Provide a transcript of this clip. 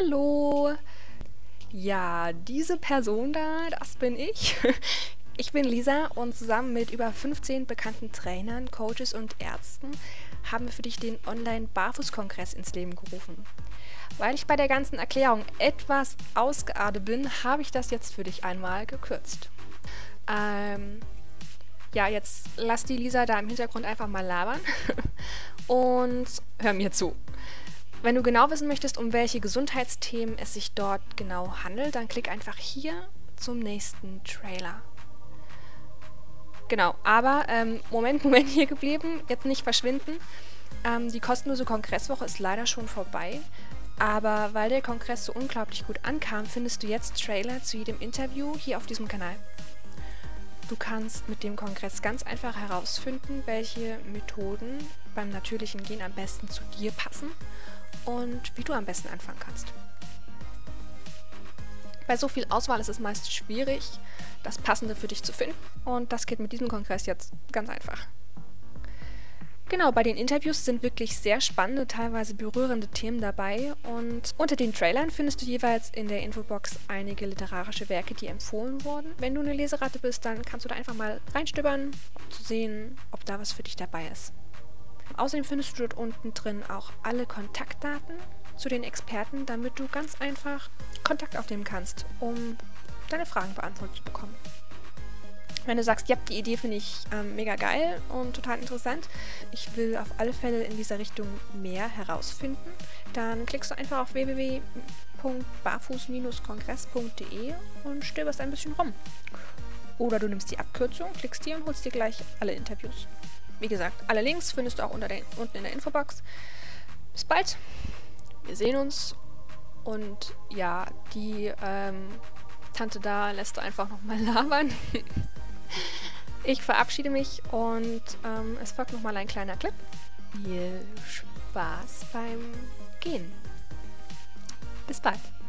Hallo! Ja, diese Person da, das bin ich. Ich bin Lisa und zusammen mit über 15 bekannten Trainern, Coaches und Ärzten haben wir für dich den Online-Barfuß-Kongress ins Leben gerufen. Weil ich bei der ganzen Erklärung etwas ausgeartet bin, habe ich das jetzt für dich einmal gekürzt. Ja, jetzt lass die Lisa da im Hintergrund einfach mal labern und hör mir zu. Wenn du genau wissen möchtest, um welche Gesundheitsthemen es sich dort genau handelt, dann klick einfach hier zum nächsten Trailer. Genau, aber Moment hier geblieben, jetzt nicht verschwinden. Die kostenlose Kongresswoche ist leider schon vorbei, aber weil der Kongress so unglaublich gut ankam, findest du jetzt Trailer zu jedem Interview hier auf diesem Kanal. Du kannst mit dem Kongress ganz einfach herausfinden, welche Methoden beim natürlichen Gehen am besten zu dir passen und wie du am besten anfangen kannst. Bei so viel Auswahl ist es meist schwierig, das Passende für dich zu finden, und das geht mit diesem Kongress jetzt ganz einfach. Genau, bei den Interviews sind wirklich sehr spannende, teilweise berührende Themen dabei, und unter den Trailern findest du jeweils in der Infobox einige literarische Werke, die empfohlen wurden. Wenn du eine Leseratte bist, dann kannst du da einfach mal reinstöbern, um zu sehen, ob da was für dich dabei ist. Außerdem findest du dort unten drin auch alle Kontaktdaten zu den Experten, damit du ganz einfach Kontakt aufnehmen kannst, um deine Fragen beantwortet zu bekommen. Wenn du sagst, ja, die Idee finde ich mega geil und total interessant, ich will auf alle Fälle in dieser Richtung mehr herausfinden, dann klickst du einfach auf www.barfuß-kongress.de und stöberst ein bisschen rum. Oder du nimmst die Abkürzung, klickst hier und holst dir gleich alle Interviews. Wie gesagt, alle Links findest du auch unten in der Infobox. Bis bald, wir sehen uns, und ja, die Tante da lässt du einfach nochmal labern. Ich verabschiede mich und es folgt nochmal ein kleiner Clip. Viel Spaß beim Gehen. Bis bald.